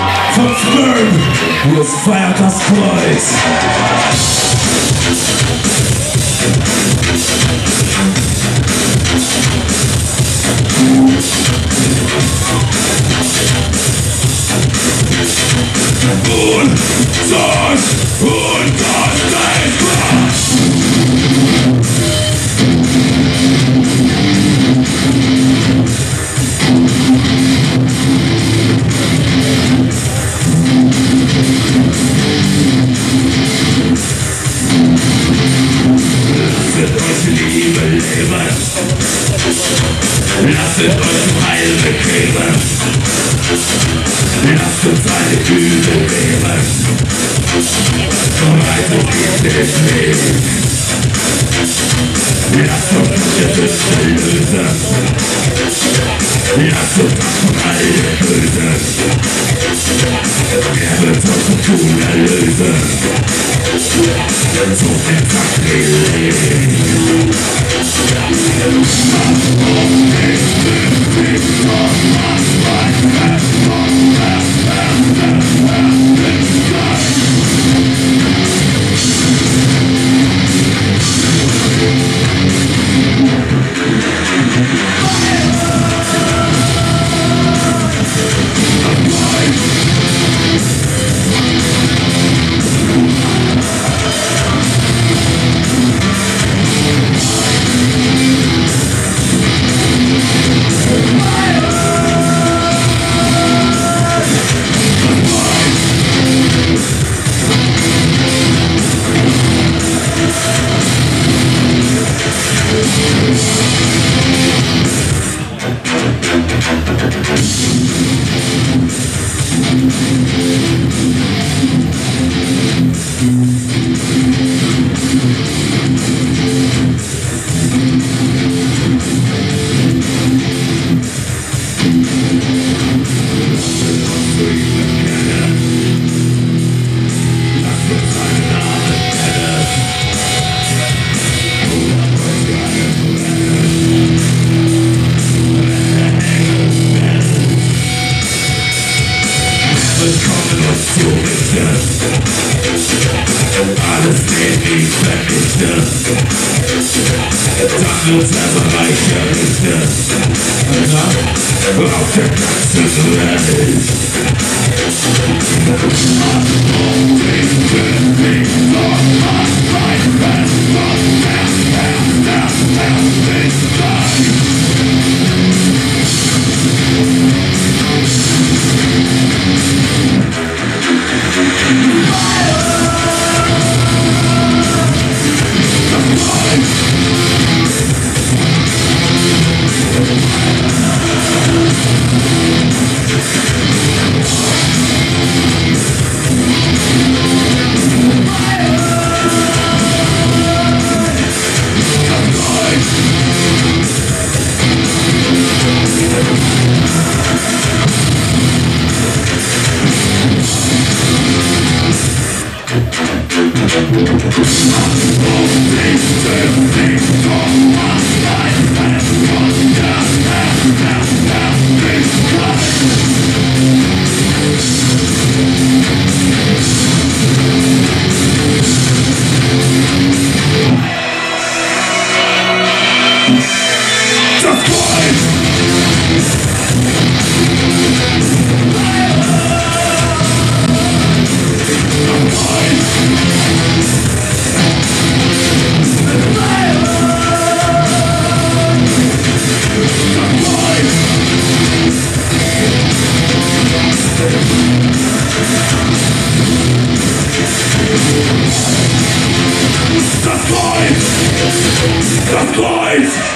Vom Sperm, wo es feiert das Kreuz. Und das Liebe leben, lasst euch zum Heil bekämen, lasst uns alle Übel nehmen, Verwaltung gibt es nicht, lasst uns die Wüste lösen, lasst uns von alle Bösen, er wird uns zum Tun erlösen. So einfach leben. Alles geht nicht vernichtet, dann wird's aber reicher richtet. Auf der ganzen Welt. Ich bin nicht noch mein Das Kreuz!